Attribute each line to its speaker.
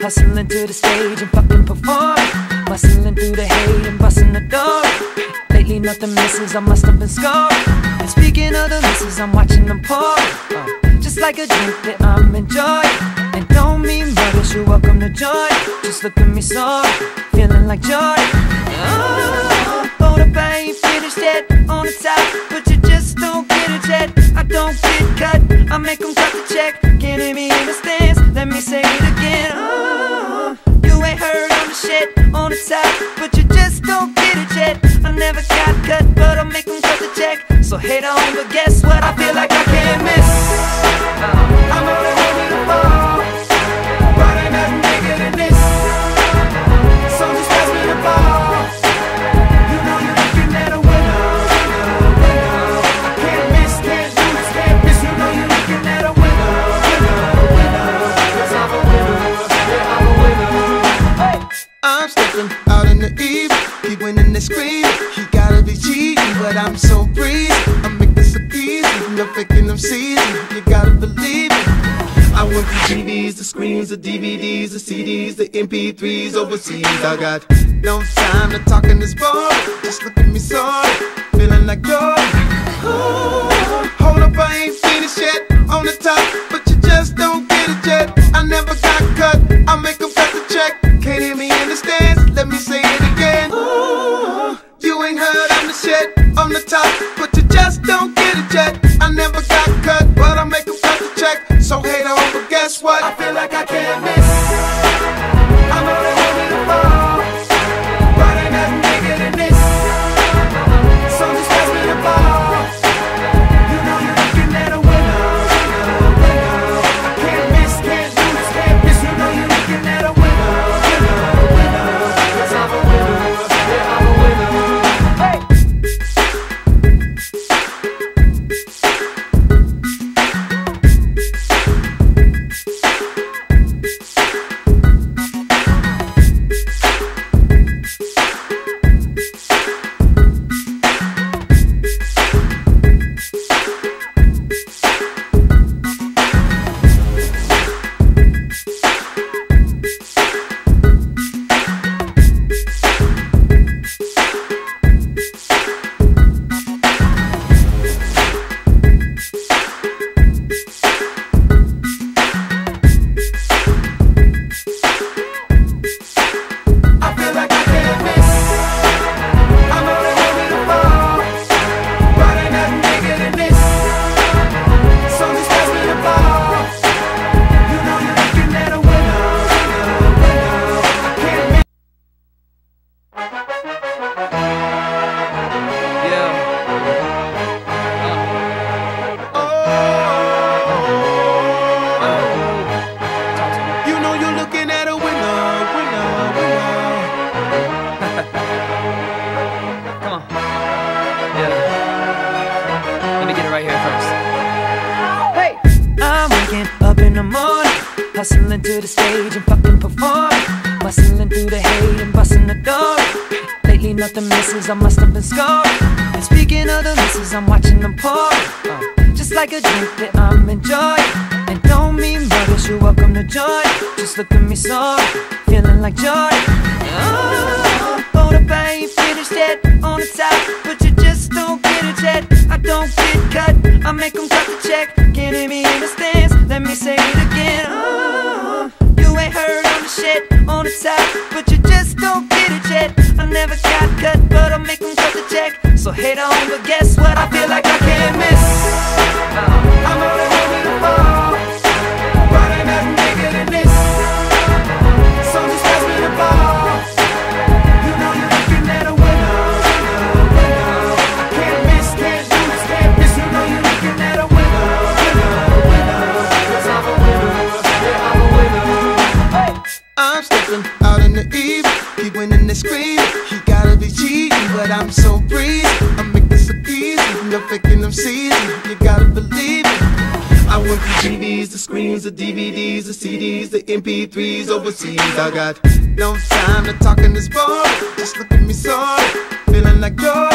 Speaker 1: hustling to the stage and fucking perform, muscling through the hate and busting the door. Lately nothing misses, I must have been scored. And speaking of the misses, I'm watching them pour, just like a drink that I'm enjoying. And don't mean brothers, you're welcome to join. Just look at me so, feeling like joy. Hold up, I ain't finished yet. On the top, but you just don't get it yet. I don't get cut, I make them cut the check. Can't hear me in the stands, let me say it again. You ain't heard on the shit. On the top, but you just don't get it yet. I never got cut, but I'll make them cut the check. So hate on, but guess what? I feel like I can't miss. I'm only ready to fall, but ain't nothing bigger than this. So just pass me the ball. You know you're looking at a winner, winner, winner. I can't miss, can't lose, can't miss. You know you're looking at a winner, winner, winner. 'Cause I'm a winner, yeah, I'm a winner. Hey.
Speaker 2: I'm stepping out in the eve, keep winning the scream. He gotta be cheating, but I'm so breezy. I make this so easy, no faking them season. You gotta believe it. I went from TVs, the screens, the DVDs, the CDs, the MP3s overseas. I got no time to talk in this bar. Just look at me sorry, feeling like joy. Hold up, I ain't finished yet. On the top, but you just don't get it yet. I never got cut, I make them cut the check. Can't hear me in the stands, let me say it again. You ain't heard I'm the shit. On the top, but you just don't get it yet. I never got cut, but I make them cut the check. So hate on, but guess what? I feel like I can't miss. I'm only ready to fall, but ain't nothing bigger than this. So just pass me the ball. You know you're looking at a winner, winner, winner. I can't miss, can't lose, can't miss. You know you're looking at a winner, winner, winner. 'Cause I'm a winner, yeah, I'm a winner. Hey. Hustling to the stage and fucking perform, muscling through the hate and busting the door. Lately nothing misses, I must have been scored. And speaking of the misses, I'm watching them pour, just like a drink that I'm enjoying. And don't mean brothers, you're welcome to join. Just look at me so, feeling like joy. Hold up, I ain't finished yet. On the top, but you just don't get it yet. I don't get cut, I make them cut the check. Can't hear me in the stands, let me say it again. You ain't heard on the shit. On the top, but you just don't get it yet. I never got cut, but I'll make them cut the check. So hate on, but guess what? I feel like I can't miss. I'm only ready to fall, but ain't nothing bigger than this. So just pass me the ball. You know you're looking at a winner, winner, winner. I can't miss, can't lose, can't miss. You know you're looking at a winner, winner, winner. 'Cause I'm a winner, yeah, I'm a winner. Hey. I'm stepping out in the eve, keep winning the scream. He gotta be cheating, but I'm so breezy. I make this so easy, no faking them season. You gotta believe it. I went from TVs, the screens, the DVDs, the CDs, the MP3s overseas. I got no time to talk in this bar. Just look at me sorry, feeling like joy.